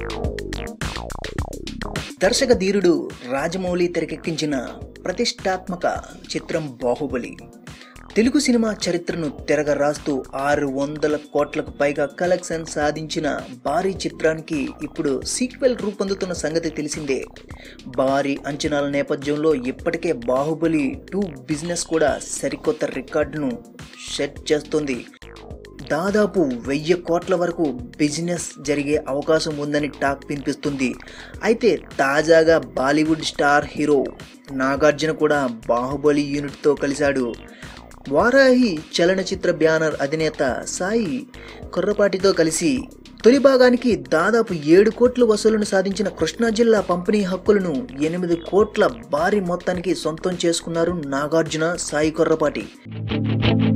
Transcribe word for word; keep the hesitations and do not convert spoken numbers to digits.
దర్శక ధీరుడు రాజమౌళి తెరకెక్కించిన ప్రతిష్టాత్మక చిత్రం బాహుబలి తెలుగు సినిమా చరిత్రను తిరగరాస్తూ ఆరు వందల కోట్లకు పైగా కలెక్షన్ సాధించిన భారీ చిత్రానికి ఇప్పుడు సీక్వెల్ రూపొందుతున్న సంగతి తెలిసిందే. భారీ అంచనాల నేపథ్యంలో ఇప్పటికే బాహుబలి టూ బిజినెస్ కూడా సరికొత్త రికార్డును సెట్ చేస్తోంది. దాదాపు వెయ్యి కోట్ల వరకు బిజినెస్ జరిగే అవకాశం ఉందని టాక్ వినిపిస్తుంది. అయితే తాజాగా బాలీవుడ్ స్టార్ హీరో నాగార్జున కూడా బాహుబలి యూనిట్తో కలిశాడు. వారాహి చలనచిత్ర బ్యానర్ అధినేత సాయి కొర్రపాటితో కలిసి తొలి భాగానికి దాదాపు ఏడు కోట్ల వసూళ్లను సాధించిన కృష్ణా జిల్లా పంపిణీ హక్కులను ఎనిమిది కోట్ల భారీ మొత్తానికి సొంతం చేసుకున్నారు నాగార్జున, సాయి కొర్రపాటి.